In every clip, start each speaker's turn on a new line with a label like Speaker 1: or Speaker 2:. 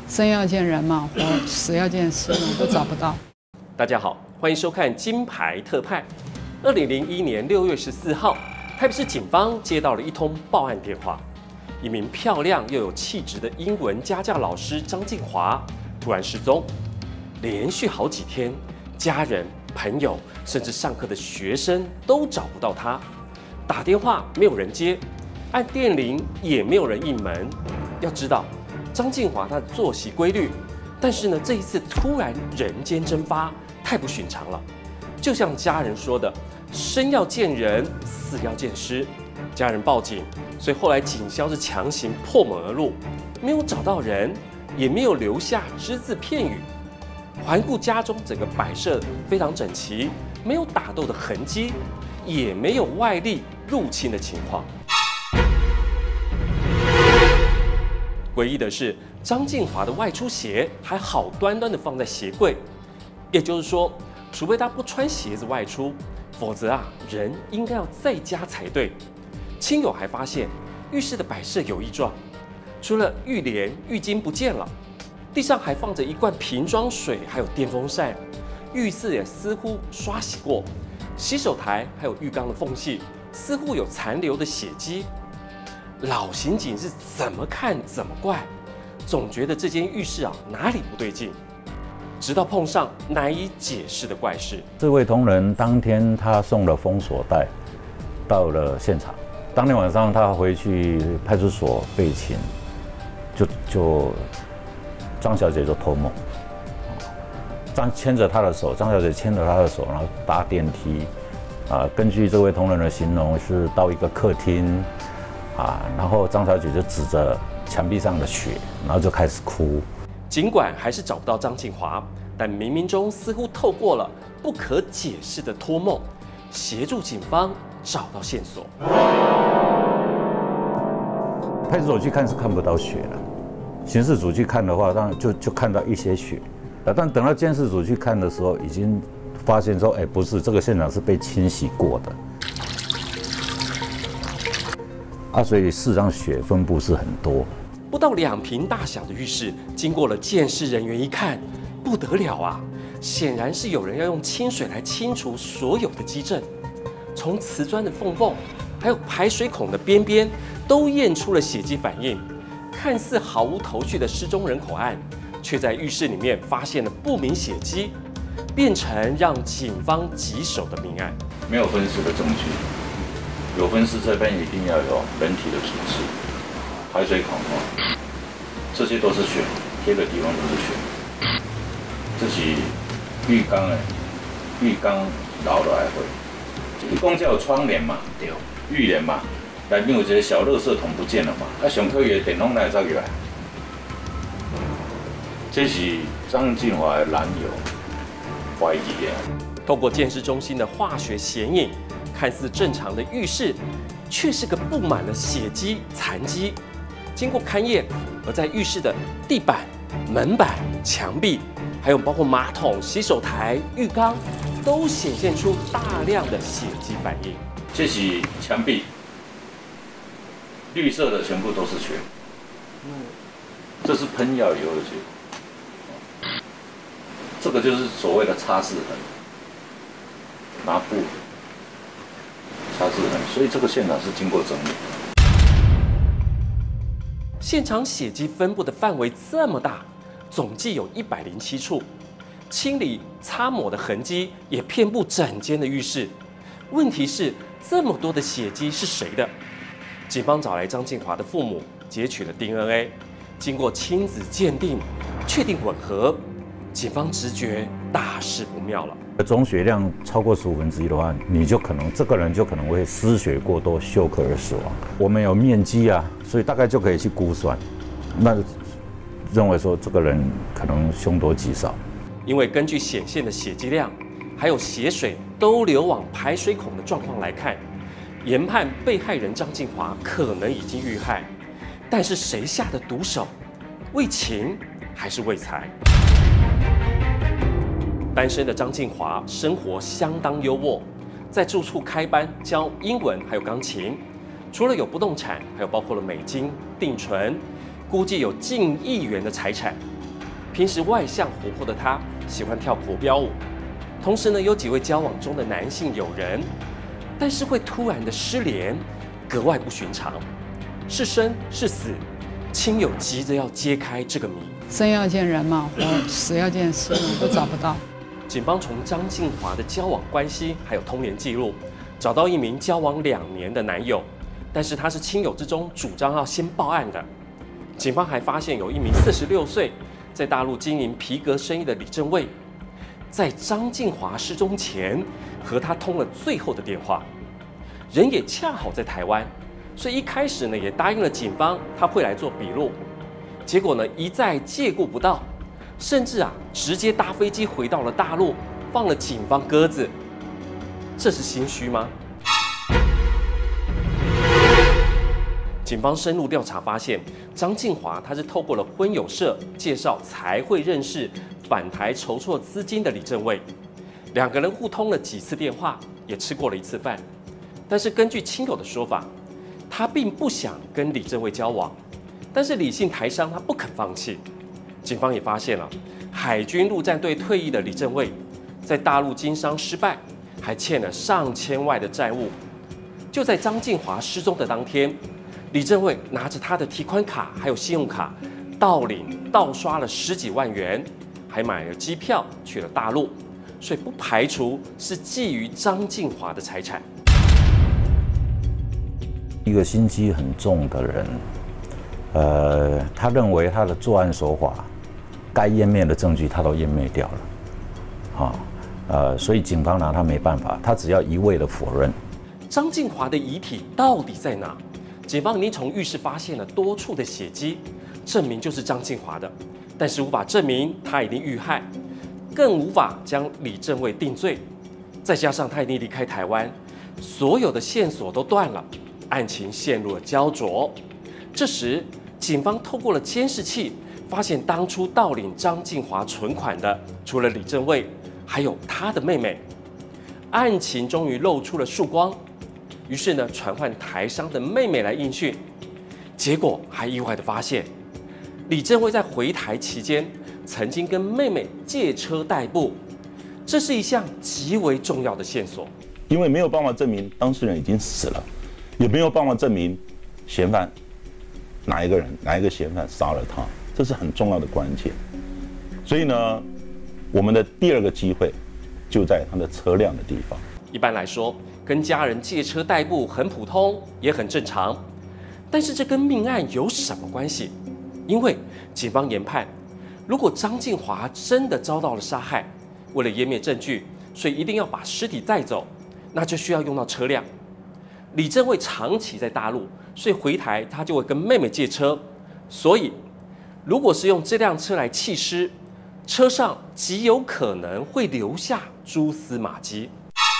Speaker 1: 生要见人嘛，死要见尸嘛，都找不到。
Speaker 2: 大家好，欢迎收看《金牌特派》。2001年6月14号，台北市警方接到了一通报案电话，一名漂亮又有气质的英文家教老师张静华突然失踪，连续好几天，家人、朋友甚至上课的学生都找不到她，打电话没有人接，按电铃也没有人应门。要知道，张静华她的作息规律，但是呢，这一次突然人间蒸发，太不寻常了。就像家人说的，生要见人，死要见尸。家人报警，所以后来警消是强行破门而入，没有找到人，也没有留下只字片语。环顾家中整个摆设非常整齐，没有打斗的痕迹，也没有外力入侵的情况。诡异的是，张静华的外出鞋还好端端的放在鞋柜，也就是说，除非他不穿鞋子外出，否则人应该要在家才对。亲友还发现浴室的摆设有异状，除了浴帘、浴巾不见了，地上还放着一罐瓶装水，还有电风扇，浴室也似乎刷洗过，洗手台还有浴缸的缝隙似乎有残留的血迹。老刑警是怎么看怎么怪，总觉得这间浴室哪里不对劲，直到碰上难以解释的怪事。
Speaker 3: 这位同仁当天他送了封锁带到了现场，当天晚上他回去派出所备勤，就张小姐就托梦，张小姐牵着他的手，然后搭电梯，根据这位同仁的形容是到一个客厅。然后张小姐就指着墙壁上的血，然后就开始哭。
Speaker 2: 尽管还是找不到张静华，但冥冥中似乎透过了不可解释的托梦，协助警方找到线索。
Speaker 3: 派出所去看是看不到血了，刑事组去看的话，当然就看到一些血，但等到监视组去看的时候，已经发现说，不是，这个现场是被清洗过的。所以事实上血分布是很多，
Speaker 2: 不到2坪大小的浴室，经过了鉴识人员一看，不得了啊！显然是有人要用清水来清除所有的积震，从瓷砖的缝缝，还有排水孔的边边，都验出了血迹反应。看似毫无头绪的失踪人口案，却在浴室里面发现了不明血迹，变成让警方棘手的命案。
Speaker 3: 没有分尸的证据。有分尸这边一定要有人体的组织、排水孔这些都是血，贴的地方都是血。这是浴缸流落来血。一共叫有窗帘嘛，对，浴帘嘛，内面有一个小垃圾桶不见了嘛，上可以的电风扇走入来。这是张静华的男友怀疑的。
Speaker 2: 透过鉴识中心的化学显影。看似正常的浴室，却是个布满了血迹残迹。经过勘验，而在浴室的地板、门板、墙壁，还有包括马桶、洗手台、浴缸，都显现出大量的血迹反应。
Speaker 3: 这是墙壁，绿色的全部都是血。这是喷药以后的血。这个就是所谓的擦拭痕，拿布。擦拭痕，所以这个现场是经过整理。
Speaker 2: 现场血迹分布的范围这么大，总计有107处，清理擦抹的痕迹也遍布整间的浴室。问题是，这么多的血迹是谁的？警方找来张静华的父母，截取了 DNA， 经过亲子鉴定，确定吻合。警方直觉大事不妙了。
Speaker 3: 总血量超过1/15的话，这个人就可能会失血过多休克而死亡。我们有面积所以大概就可以去估算，那认为说这个人可能凶多吉少。
Speaker 2: 因为根据显现的血迹量，还有血水都流往排水孔的状况来看，研判被害人张静华可能已经遇害，但是谁下的毒手？为情还是为财？单身的张静华生活相当优渥，在住处开班教英文还有钢琴，除了有不动产，还有包括了美金、定存，估计有近1亿元的财产。 平时外向活泼的他，喜欢跳国标舞，同时呢有几位交往中的男性友人，但是会突然的失联，格外不寻常。是生是死，亲友急着要揭开这个谜。
Speaker 1: 生要见人嘛，死要见尸嘛，都找不到。
Speaker 2: 警方从张静华的交往关系还有通联记录，找到一名交往2年的男友，但是他是亲友之中主张要先报案的。警方还发现有一名46岁在大陆经营皮革生意的李正卫，在张静华失踪前和他通了最后的电话，人也恰好在台湾，所以一开始呢也答应了警方他会来做笔录。结果呢一再借故不到，甚至直接搭飞机回到了大陆，放了警方鸽子。这是心虚吗？警方深入调查发现，张静华他是透过了婚友社介绍才会认识返台筹措资金的李正卫，2个人互通了几次电话，也吃过了1次饭。但是根据亲友的说法，他并不想跟李正卫交往，但是李姓台商他不肯放弃。警方也发现了海军陆战队退役的李正卫，在大陆经商失败，还欠了上千万的债务。就在张静华失踪的当天，李正卫拿着他的提款卡还有信用卡盗刷了10几万元，还买了机票去了大陆，所以不排除是觊觎张静华的财产。
Speaker 3: 一个心机很重的人，他认为他的作案手法该湮灭的证据他都湮灭掉了，所以警方拿他没办法，他只要一味的否认。
Speaker 2: 张静华的遗体到底在哪？警方已经从浴室发现了多处的血迹，证明就是张静华的，但是无法证明他已经遇害，更无法将李正卫定罪。再加上他已经离开台湾，所有的线索都断了，案情陷入了焦灼。这时，警方透过了监视器，发现当初盗领张静华存款的，除了李正卫，还有他的妹妹。案情终于露出了曙光，于是呢，传唤台商的妹妹来应讯。结果还意外的发现，李正卫在回台期间，曾经跟妹妹借车代步，这是一项极为重要的线索。
Speaker 4: 因为没有办法证明当事人已经死了，也没有办法证明嫌犯哪一个嫌犯杀了他，这是很重要的关键。所以呢，我们的第2个机会就在他的车辆的地方。
Speaker 2: 一般来说，跟家人借车代步很普通，也很正常。但是这跟命案有什么关系？因为警方研判，如果张静华真的遭到了杀害，为了湮灭证据，所以一定要把尸体带走，那就需要用到车辆。李正卫长期在大陆，所以回台他就会跟妹妹借车。所以，如果是用这辆车来弃尸，车上极有可能会留下蛛丝马迹。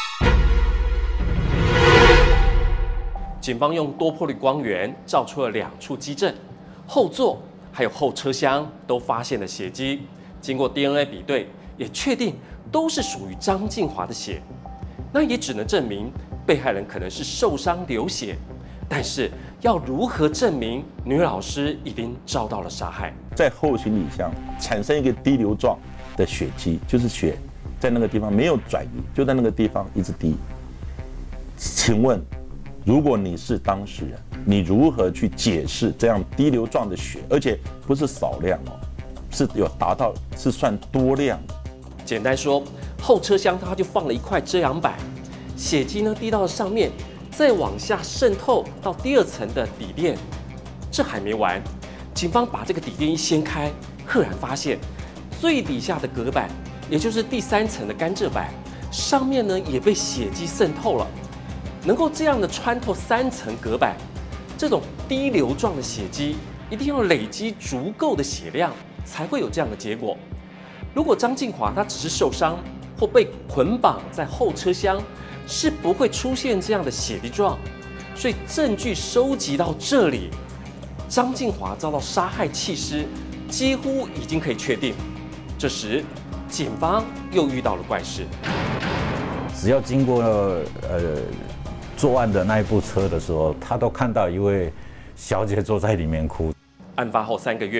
Speaker 2: 警方用多波滤光源照出了2处基证，后座还有后车厢都发现了血迹，经过 DNA 比对，也确定都是属于张静华的血。那也只能证明被害人可能是受伤流血，但是要如何证明女老师已经遭到了杀害？
Speaker 4: 在后行李箱产生一个滴流状的血迹，就是血在那个地方没有转移，就在那个地方一直滴。请问，如果你是当事人，你如何去解释这样滴流状的血，而且不是少量是有达到是算多量的？
Speaker 2: 简单说，后车厢它就放了一块遮阳板，血迹呢滴到了上面，再往下渗透到第2层的底垫。这还没完，警方把这个底垫一掀开，赫然发现最底下的隔板，也就是第3层的甘蔗板，上面呢也被血迹渗透了。能够这样的穿透3层隔板，这种滴流状的血迹一定要累积足够的血量，才会有这样的结果。如果张静华他只是受伤或被捆绑在后车厢，是不会出现这样的血滴状。所以证据收集到这里，张静华遭到杀害弃尸，几乎已经可以确定。这时，警方又遇到了怪事。
Speaker 3: 只要经过作案的那一部车的时候，他都看到一位小姐坐在里面哭。
Speaker 2: 案发后3个月，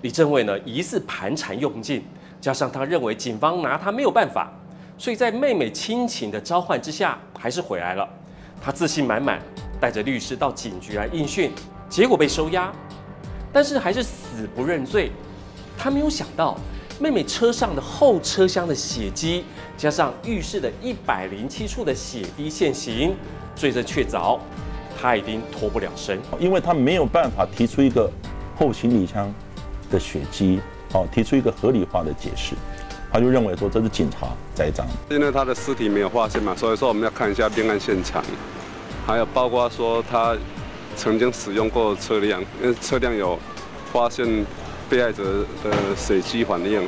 Speaker 2: 李正卫呢疑似盘缠用尽，加上他认为警方拿他没有办法，所以在妹妹亲情的召唤之下，还是回来了。他自信满满，带着律师到警局来应讯，结果被收押，但是还是死不认罪。他没有想到，妹妹车上的后车厢的血迹，加上浴室的107处的血滴现行，罪证确凿，他已经脱不了身。
Speaker 4: 因为他没有办法提出一个后行李箱的血迹，提出一个合理化的解释，他就认为说这是警察栽赃。
Speaker 5: 因为他的尸体没有发现嘛，所以说我们要看一下命案现场，还有包括说他曾经使用过车辆，因为车辆有发现被害者的血迹反应。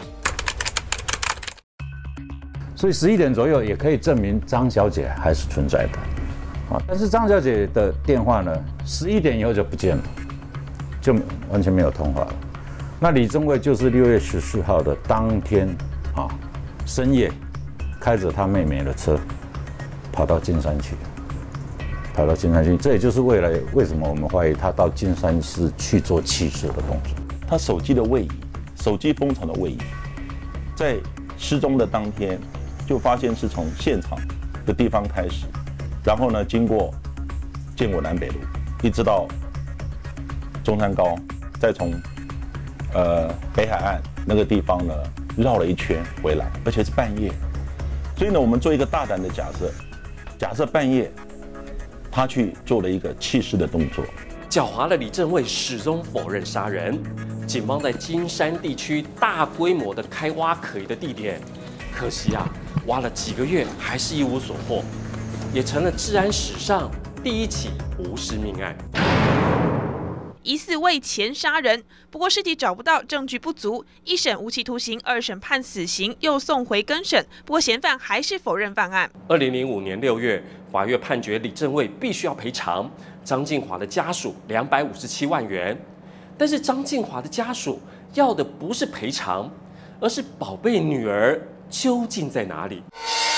Speaker 3: 所以11点左右也可以证明张小姐还是存在的，但是张小姐的电话呢，11点以后就不见了，就完全没有通话了。那李正卫就是6月14号的当天深夜，开着他妹妹的车，跑到金山去，这也就是未来为什么我们怀疑他到金山市去做弃尸的动作。
Speaker 4: 他手机的位移，手机封藏的位移，在失踪的当天就发现是从现场的地方开始，然后呢经过建国南北路，一直到中山高，再从北海岸那个地方呢绕了一圈回来，而且是半夜。所以呢，我们做一个大胆的假设，假设半夜他去做了一个弃尸的动作。
Speaker 2: 狡猾的李正卫始终否认杀人。警方在金山地区大规模的开挖可疑的地点，可惜挖了几个月还是一无所获，也成了治安史上第一起无尸命案。
Speaker 6: 疑似为钱杀人，不过尸体找不到，证据不足，一审无期徒刑，2审判死刑，又送回更审。不过嫌犯还是否认犯案。
Speaker 2: 2005年6月，法院判决李正卫必须要赔偿张静华的家属257万元。但是张静华的家属要的不是赔偿，而是宝贝女儿究竟在哪里？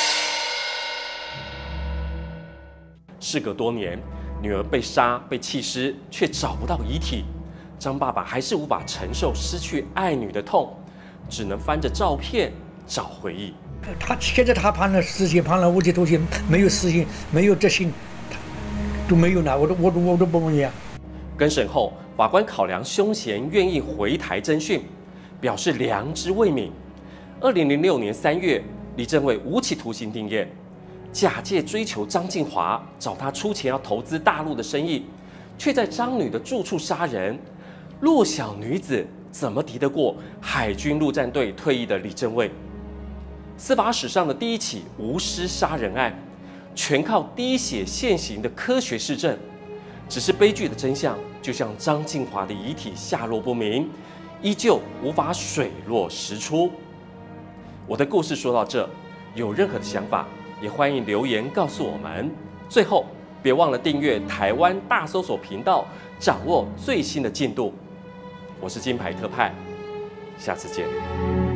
Speaker 2: 事隔多年，女儿被杀、被弃尸，却找不到遗体。张爸爸还是无法承受失去爱女的痛，只能翻着照片找回忆。
Speaker 7: 现在他判了死刑，判了无期徒刑，没有死刑，没有执行，都没有拿，我都不满意。
Speaker 2: 更审后，法官考量凶嫌愿意回台侦讯，表示良知未泯。2006年3月，李正卫无期徒刑定谳，假借追求张静华，找他出钱要投资大陆的生意，却在张女的住处杀人。弱小女子怎么敌得过海军陆战队退役的李正卫？司法史上的第一起无尸杀人案，全靠滴血现行的科学事证。只是悲剧的真相，就像张静华的遗体下落不明，依旧无法水落石出。我的故事说到这，有任何的想法，也欢迎留言告诉我们。最后，别忘了订阅台湾大搜索频道，掌握最新的进度。我是金牌特派，下次见。